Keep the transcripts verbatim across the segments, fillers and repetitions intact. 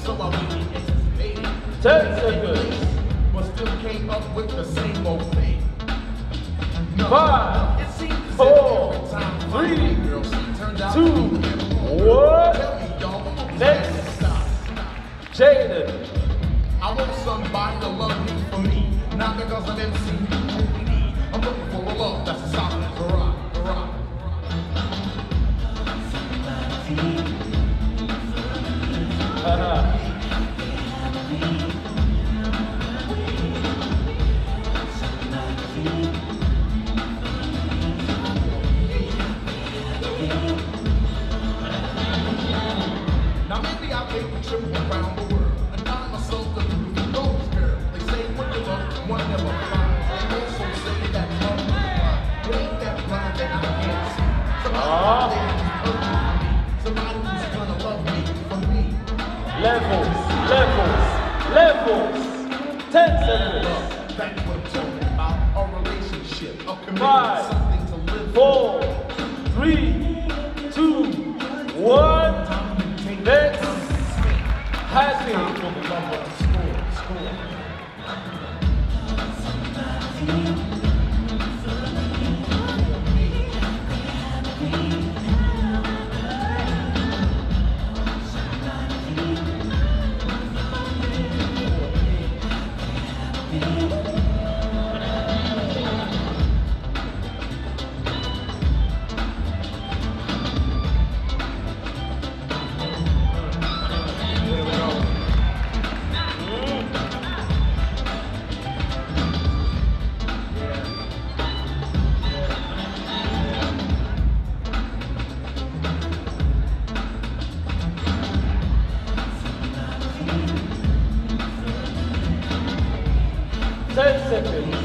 so I really anticipated. Ten seconds. But still came up with the same old thing. No, Five, it seems as if four, every time I three, find a girl, she turns out two, to be the wrong girl. one. Tell me, y'all, what was Next. that? Stop. Jaden. I want somebody to love me for me, not because I'm M C O P D. I'm looking for a love that's as solid as a rock, a rock. Uh-huh. Now maybe I'll take a trip around the world and find myself a beautiful ghost girl. They say when you look, one never finds. They also say that love is blind. It ain't that blind that I can't see. Somebody out there who's perfect for me. Somebody who's gonna love me for me. Levels, levels, levels. Ten seconds. Love, that's what I'm talking about. A relationship, a commitment, Five, something to live for. Four, three, two, one. Next. Happy. For the love of the score, score. Ten seconds.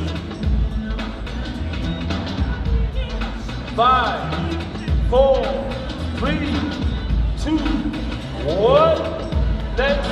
Five, four, three, two, one. Next.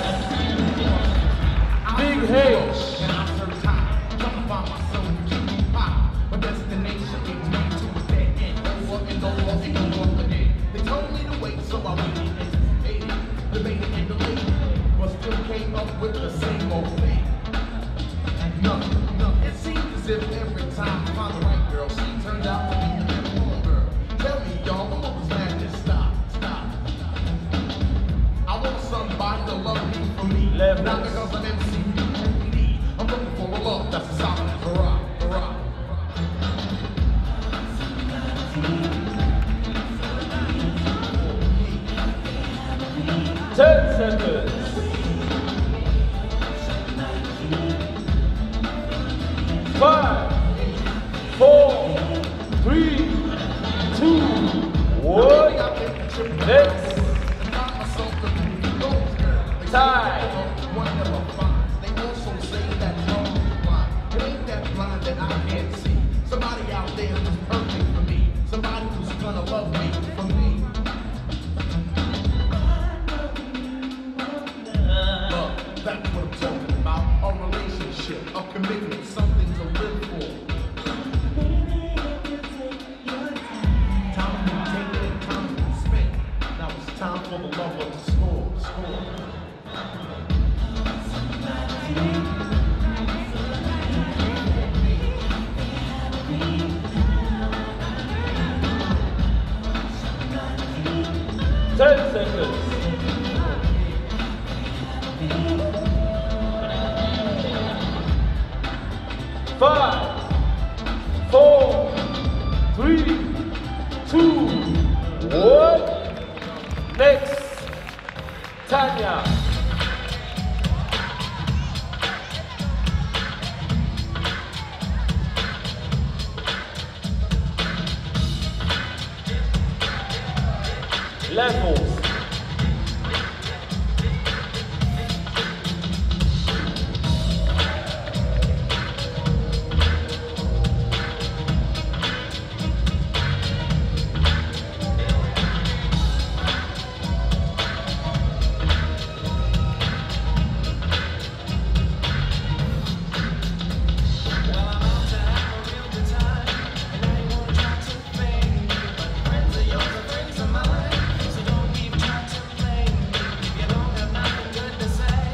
Big H. And I'm so tired, trying to find myself in Q pie. My destination leads me to a dead end. Over and over and over again. They told me to wait, so I really anticipated. Debated and delayed, but still came up with the same old thing. Nothing, nothing. It seems as if every time I find the right girl, she turns out to be the wrong girl. Tell me, y'all, what was madness? Stop, stop. I want somebody to love me for me, Levels. not because I'm M C O P D. I'm looking for a love that's as solid as a rock, a rock. Ten seconds. Five, four, three, two, one. Next. Time. One never finds. They also say that love is blind. It ain't that blind that I can't see. Somebody out there who's perfect for me. Somebody who's gonna love me for me. Love, that's what I'm talking about. A relationship, a commitment, something to live for. Time to be taken and time to be spent. Now it's time for the love of the score, score. Ten seconds. Five, four, three, two, one. Next. Tanya. Levels.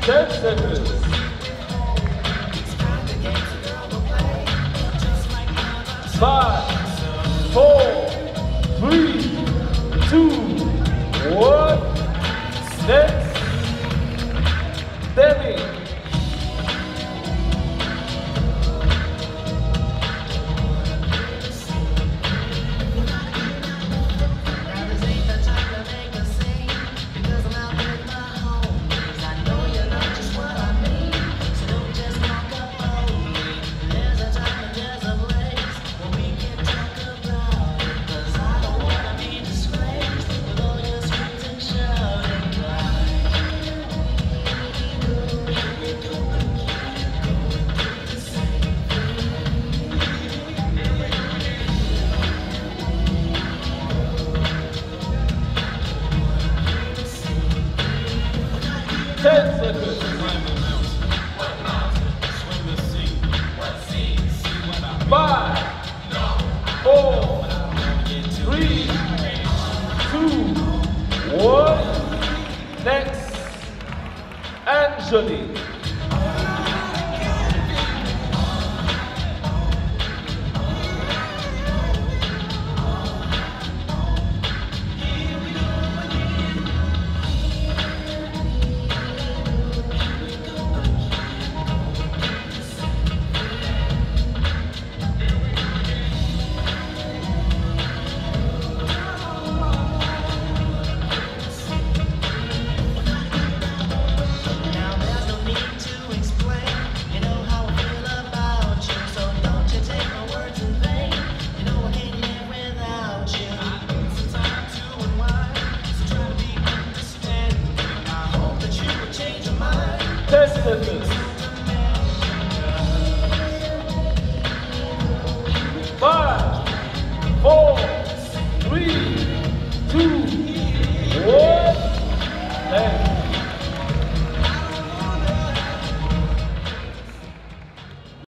ten seconds. Five, four, three, two, one. Next. Demi. ten seconds. Five, four, three, two, one. Next, Angelique. ten seconds.